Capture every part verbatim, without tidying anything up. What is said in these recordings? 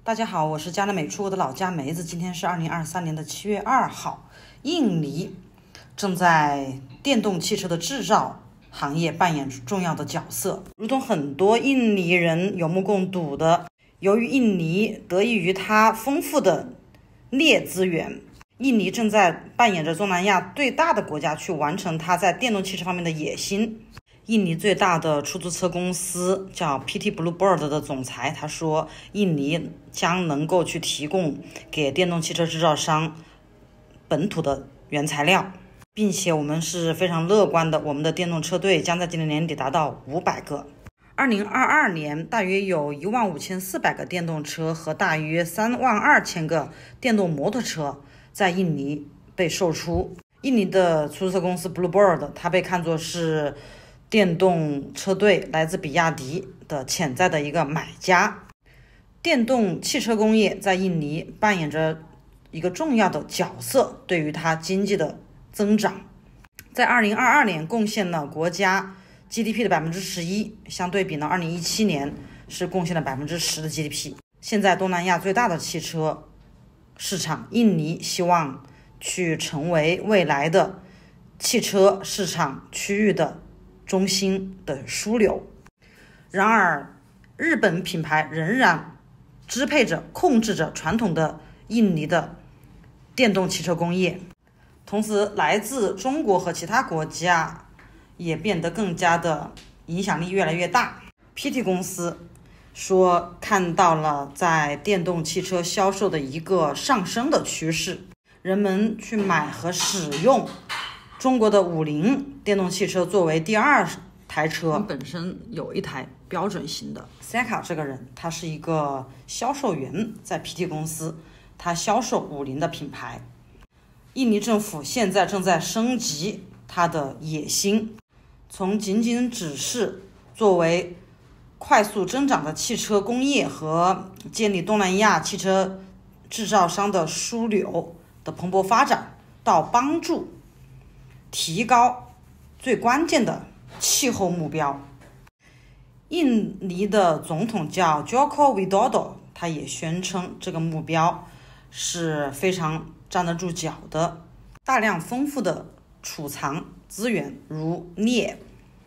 大家好，我是加拿美出国的老家梅子。今天是二零二三年的七月二号。印尼正在电动汽车的制造行业扮演重要的角色，如同很多印尼人有目共睹的，由于印尼得益于它丰富的镍资源，印尼正在扮演着东南亚最大的国家去完成它在电动汽车方面的野心。印尼最大的出租车公司叫 P T Bluebird 的总裁他说，印尼将能够去提供给电动汽车制造商本土的原材料，并且我们是非常乐观的，我们的电动车队将在今年年底达到五百个。二零二二年大约有一万五千四百个电动车和大约三万二千个电动摩托车在印尼被售出。印尼的出租车公司 Bluebird 它被看作是电动车队来自比亚迪的潜在的一个买家。电动汽车工业在印尼扮演着一个重要的角色，对于它经济的增长，在二零二二年贡献了国家 G D P 的百分之十一，相对比呢，二零一七年是贡献了百分之十的 G D P。现在东南亚最大的汽车市场，印尼希望去成为未来的汽车市场区域的中心的枢纽。然而，日本品牌仍然支配着、控制着传统的印尼的电动汽车工业，同时来自中国和其他国家也变得更加的影响力越来越大。 P T 公司说看到了在电动汽车销售的一个上升的趋势，人们去买和使用中国的五菱电动汽车作为第二台车，本身有一台标准型的。Seka 这个人，他是一个销售员，在 P T 公司，他销售五菱的品牌。印尼政府现在正在升级他的野心，从仅仅只是作为快速增长的汽车工业和建立东南亚汽车制造商的枢纽的蓬勃发展，到帮助提高最关键的气候目标。印尼的总统叫 Joko Widodo， 他也宣称这个目标是非常站得住脚的。大量丰富的储藏资源如镍、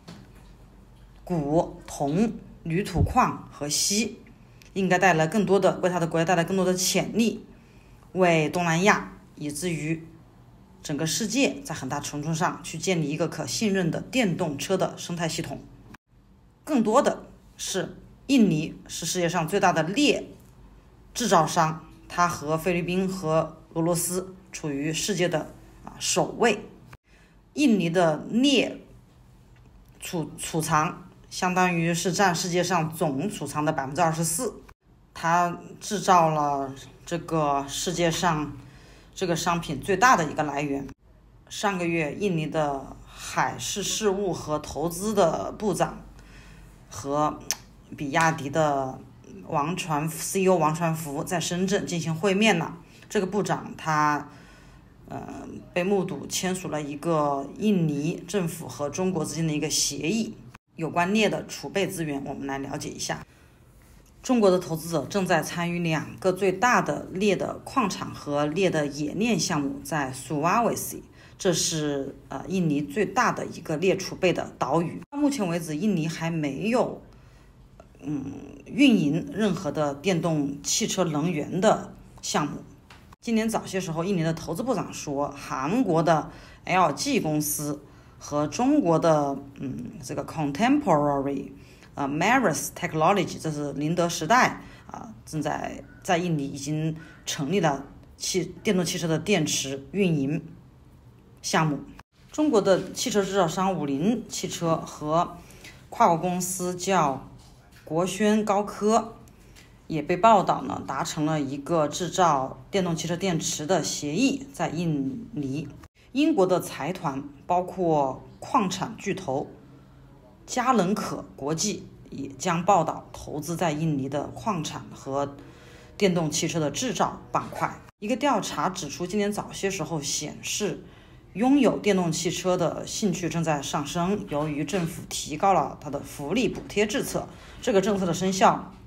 钴、铜、铝土矿和锡，应该带来更多的为他的国家带来更多的潜力，为东南亚以至于整个世界在很大程度上去建立一个可信任的电动车的生态系统。更多的是印尼是世界上最大的镍制造商，它和菲律宾和俄罗斯处于世界的啊首位。印尼的镍储储藏相当于是占世界上总储藏的百分之二十四，它制造了这个世界上这个商品最大的一个来源。上个月，印尼的海事事务和投资的部长和比亚迪的王传 C E O 王传福在深圳进行会面了。这个部长他呃被目睹签署了一个印尼政府和中国之间的一个协议，有关镍的储备资源我们来了解一下。中国的投资者正在参与两个最大的镍的矿场和镍的冶炼项目，在苏瓦维西，这是呃印尼最大的一个镍储备的岛屿。到目前为止，印尼还没有嗯运营任何的电动汽车能源的项目。今年早些时候，印尼的投资部长说，韩国的 L G 公司和中国的嗯这个 Contemporary呃 Maris Technology， 这是宁德时代啊，正在在印尼已经成立了汽电动汽车的电池运营项目。中国的汽车制造商五菱汽车和跨国公司叫国轩高科也被报道呢达成了一个制造电动汽车电池的协议，在印尼。英国的财团包括矿产巨头嘉能可国际也将报道投资在印尼的矿产和电动汽车的制造板块。一个调查指出，今年早些时候显示，拥有电动汽车的兴趣正在上升，由于政府提高了它的福利补贴政策。这个政策的生效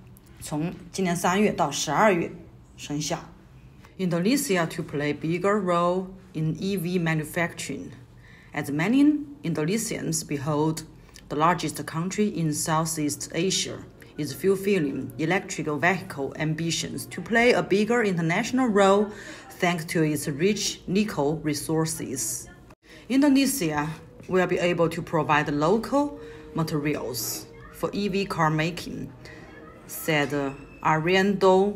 从今年三月到十二月生效。Indonesia to play bigger role in E V manufacturing. As many Indonesians behold, the largest country in Southeast Asia is fulfilling electric vehicle ambitions to play a bigger international role thanks to its rich nickel resources. Indonesia will be able to provide local materials for E V car making, said Ariando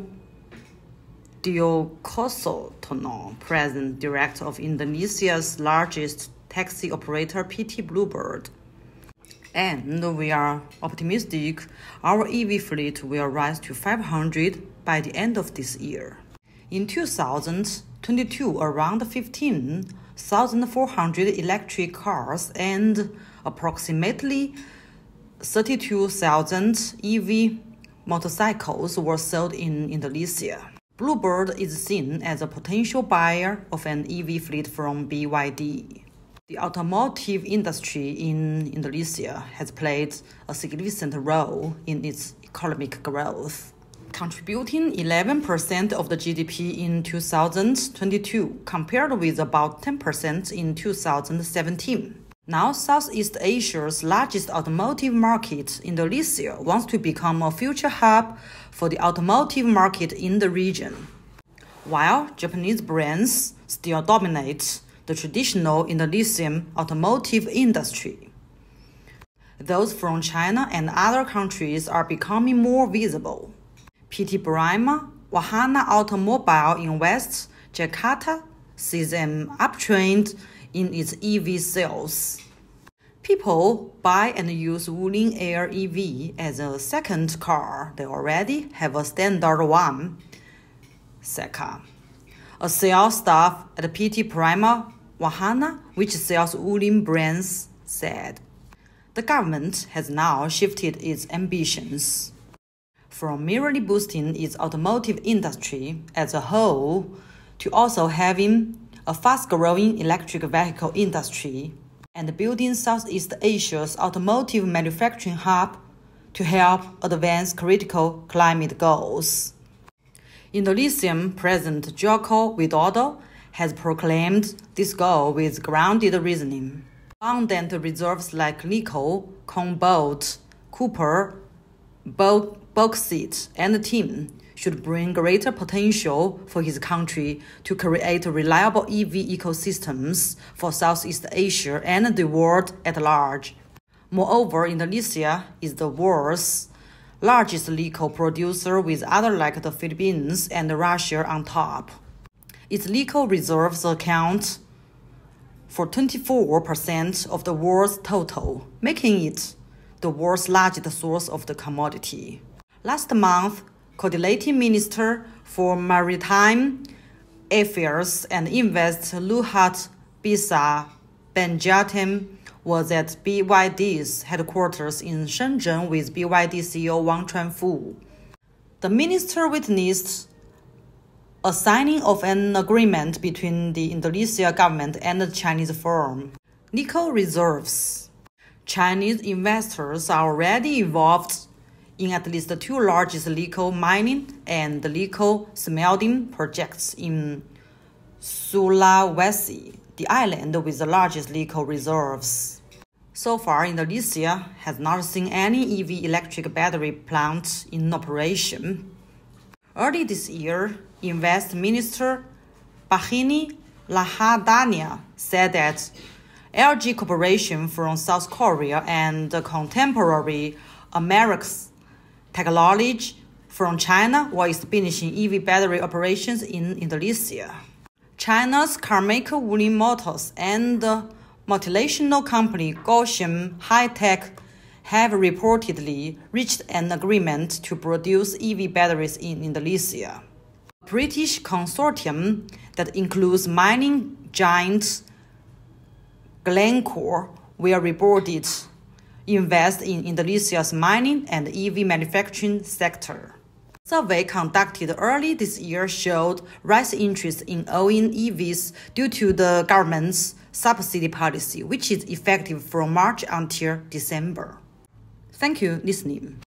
Diokosotono, President Director of Indonesia's largest taxi operator P T Bluebird. And we are optimistic our E V fleet will rise to five hundred by the end of this year. In two thousand twenty-two, around fifteen thousand four hundred electric cars and approximately thirty-two thousand E V motorcycles were sold in Indonesia. Bluebird is seen as a potential buyer of an E V fleet from B Y D. The automotive industry in Indonesia has played a significant role in its economic growth, contributing eleven percent of the G D P in two thousand twenty-two, compared with about ten percent in two thousand seventeen. Now, Southeast Asia's largest automotive market, Indonesia, wants to become a future hub for the automotive market in the region. While Japanese brands still dominate the traditional Indonesian automotive industry, those from China and other countries are becoming more visible. P T Prima Wahana Automobile in West Jakarta sees an uptrend in its E V sales. People buy and use Wuling Air E V as a second car. They already have a standard one, Seka. A sales staff at P T Prima Wahana, which sells Wuling brands, said. The government has now shifted its ambitions from merely boosting its automotive industry as a whole to also having a fast-growing electric vehicle industry and building Southeast Asia's automotive manufacturing hub to help advance critical climate goals. Indonesian President Joko Widodo has proclaimed this goal with grounded reasoning. Abundant reserves like nickel, cobalt, copper, bauxite, and tin should bring greater potential for his country to create reliable E V ecosystems for Southeast Asia and the world at large. Moreover, Indonesia is the world's largest nickel producer, with others like the Philippines and Russia on top. Its nickel reserves account for twenty-four percent of the world's total, making it the world's largest source of the commodity. Last month, Coordinating Minister for Maritime Affairs and Invest Luhut Bisa Benjamin was at B Y D's headquarters in Shenzhen with B Y D C E O Wang Chuanfu. The minister witnessed a signing of an agreement between the Indonesia government and the Chinese firm. Nickel reserves. Chinese investors are already involved in at least the two largest nickel mining and nickel smelting projects in Sulawesi, the island with the largest nickel reserves. So far, Indonesia has not seen any E V electric battery plant in operation. Early this year, Invest Minister Bahini Lahadania said that L G Corporation from South Korea and contemporary America's Technology from China were establishing E V battery operations in Indonesia. China's carmaker Wuling Motors and the multinational company Gotion High-Tech have reportedly reached an agreement to produce E V batteries in Indonesia. A British consortium that includes mining giant Glencore will reported invest in Indonesia's mining and E V manufacturing sector. A survey conducted early this year showed rising interest in owning E Vs due to the government's subsidy policy, which is effective from March until December. Thank you for listening.